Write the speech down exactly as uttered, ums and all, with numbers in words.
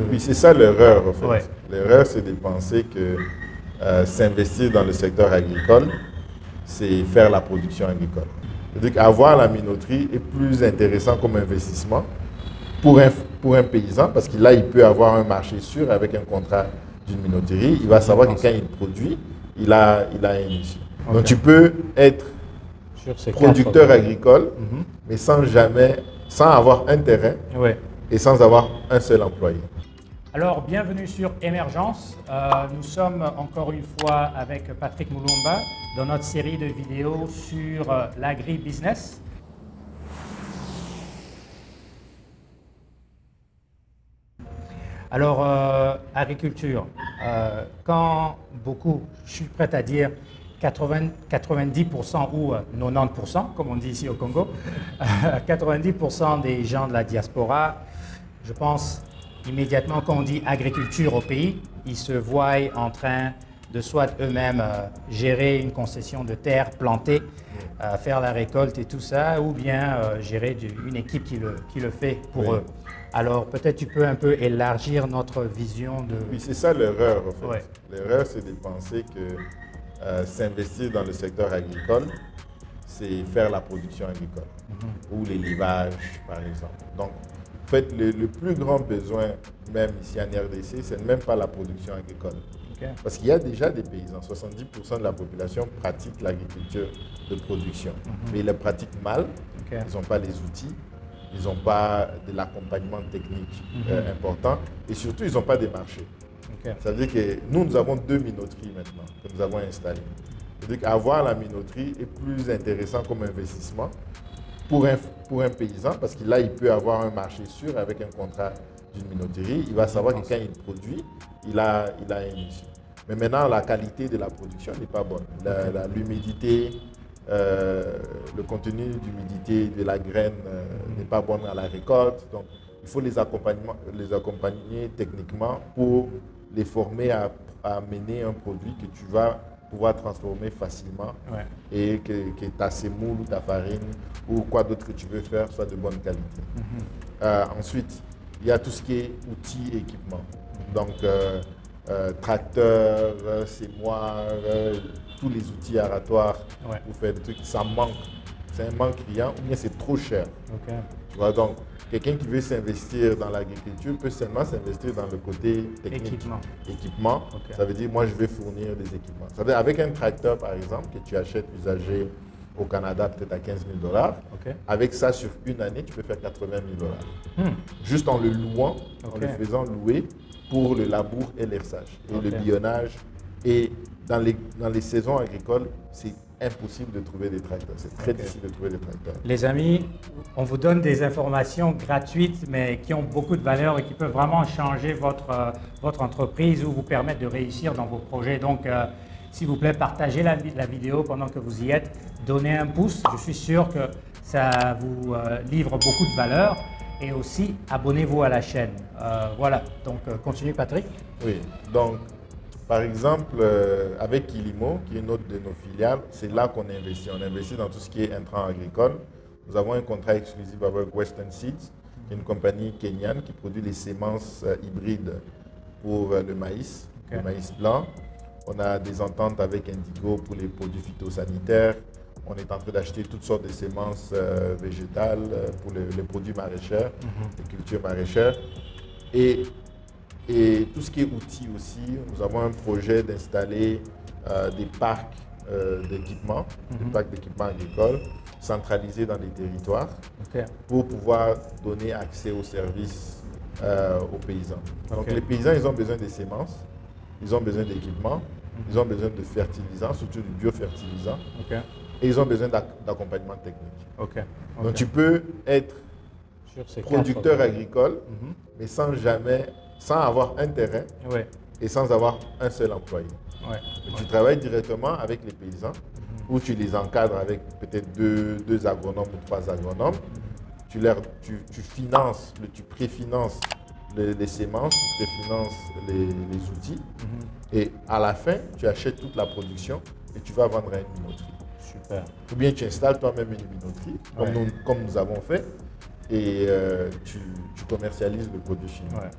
Oui, c'est ça l'erreur en fait. Ouais. L'erreur, c'est de penser que euh, s'investir dans le secteur agricole, c'est faire la production agricole. C'est-à-dire qu'avoir la minoterie est plus intéressant comme investissement pour un, pour un paysan, parce que là, il peut avoir un marché sûr avec un contrat d'une minoterie. Il va savoir que quand il produit, il a, il a un issue. Okay. Donc tu peux être producteur agricole, mm-hmm. mais sans jamais, sans avoir un terrain ouais. et sans avoir un seul employé. Alors, bienvenue sur Émergence. Euh, nous sommes encore une fois avec Patrick Moulumba dans notre série de vidéos sur euh, l'agribusiness. Alors, euh, agriculture, euh, quand beaucoup, je suis prêt à dire quatre-vingts, quatre-vingt-dix pour cent ou quatre-vingt-dix pour cent, comme on dit ici au Congo, quatre-vingt-dix pour cent des gens de la diaspora, je pense immédiatement quand on dit agriculture au pays, ils se voient en train de soit eux-mêmes euh, gérer une concession de terre, planter, euh, faire la récolte et tout ça, ou bien euh, gérer du, une équipe qui le, qui le fait pour oui. eux. Alors peut-être tu peux un peu élargir notre vision de... Oui, c'est ça l'erreur en fait. Ouais. L'erreur, c'est de penser que euh, s'investir dans le secteur agricole, c'est faire la production agricole, mm-hmm. ou l'élevage par exemple. Donc, en fait, le, le plus grand besoin, même ici en R D C, c'est même pas la production agricole. Okay. Parce qu'il y a déjà des paysans, soixante-dix pour cent de la population pratique l'agriculture de production. Mm-hmm. Mais ils la pratiquent mal, okay. Ils n'ont pas les outils, ils n'ont pas de l'accompagnement technique mm-hmm. euh, important et surtout, ils n'ont pas des marchés. Okay. Ça veut dire que nous, nous avons deux minoteries maintenant que nous avons installées. C'est-à-dire qu'avoir la minoterie est plus intéressant comme investissement pour un, pour un paysan, parce que là, il peut avoir un marché sûr avec un contrat d'une minoterie. Il va savoir que quand il produit, il a, il a un issue. Mais maintenant, la qualité de la production n'est pas bonne. L'humidité, euh, le contenu d'humidité de la graine euh, n'est pas bon à la récolte. Donc, il faut les accompagner, les accompagner techniquement pour les former à, à mener un produit que tu vas pouvoir transformer facilement, ouais. Et que, que ta semoule ou ta farine ou quoi d'autre que tu veux faire soit de bonne qualité. Mm-hmm. euh, ensuite, il y a tout ce qui est outils et équipements. Donc, euh, euh, tracteurs, euh, semoirs, euh, tous les outils aratoires, ouais. Pour faire des trucs, ça manque. C'est un manque criant ou bien c'est trop cher. Okay. Tu vois, donc, quelqu'un qui veut s'investir dans l'agriculture peut seulement s'investir dans le côté technique. Équipement. Équipement. Okay. Ça veut dire, moi, je vais fournir des équipements. Ça veut dire, avec un tracteur, par exemple, que tu achètes usagé au Canada, peut-être à quinze mille dollars, okay. Avec ça, sur une année, tu peux faire quatre-vingt mille dollars. Hmm. Juste en le louant, okay. En le faisant louer pour le labour et l'herçage, et okay. Le bionnage. Et dans les, dans les saisons agricoles, c'est impossible de trouver des tracteurs. C'est très okay. Difficile de trouver des tracteurs. Les amis, on vous donne des informations gratuites, mais qui ont beaucoup de valeur et qui peuvent vraiment changer votre, euh, votre entreprise ou vous permettre de réussir dans vos projets. Donc, euh, s'il vous plaît, partagez la, la vidéo pendant que vous y êtes. Donnez un pouce. Je suis sûr que ça vous euh, livre beaucoup de valeur. Et aussi, abonnez-vous à la chaîne. Euh, voilà. Donc, euh, continue, Patrick. Oui. Donc, par exemple, euh, avec Kilimo, qui est une autre de nos filiales, c'est là qu'on investit. On investit dans tout ce qui est intrants agricoles. Nous avons un contrat exclusif avec Western Seeds, qui est une compagnie kenyane qui produit les semences euh, hybrides pour euh, le maïs, okay. Le maïs blanc. On a des ententes avec Indigo pour les produits phytosanitaires. On est en train d'acheter toutes sortes de semences euh, végétales euh, pour le, les produits maraîchers, mm-hmm. Les cultures maraîchères. Et Et tout ce qui est outils aussi, nous avons un projet d'installer euh, des parcs euh, d'équipements, mm-hmm. Des parcs d'équipements agricoles centralisés dans les territoires, okay. Pour pouvoir donner accès aux services euh, aux paysans. Okay. Donc les paysans, ils ont besoin de semences, ils ont besoin d'équipements, mm-hmm. Ils ont besoin de fertilisants, surtout du biofertilisant, okay. Et ils ont besoin d'accompagnement technique. Okay. Okay. Donc tu peux être producteur agricole, mm-hmm. Mais sans jamais... sans avoir un terrain, ouais. Et sans avoir un seul employé. Ouais. Tu ouais. Travailles directement avec les paysans, mm-hmm. Ou tu les encadres avec peut-être deux, deux agronomes ou trois agronomes. Mm-hmm. Tu, leur, tu, tu finances, tu préfinances les, les semences, tu préfinances les, les outils. Mm-hmm. Et à la fin, tu achètes toute la production et tu vas vendre à une minoterie. Super. Ou bien tu installes toi-même une minoterie, comme, ouais. nous, comme nous avons fait, et euh, tu, tu commercialises le produit fini. Ouais.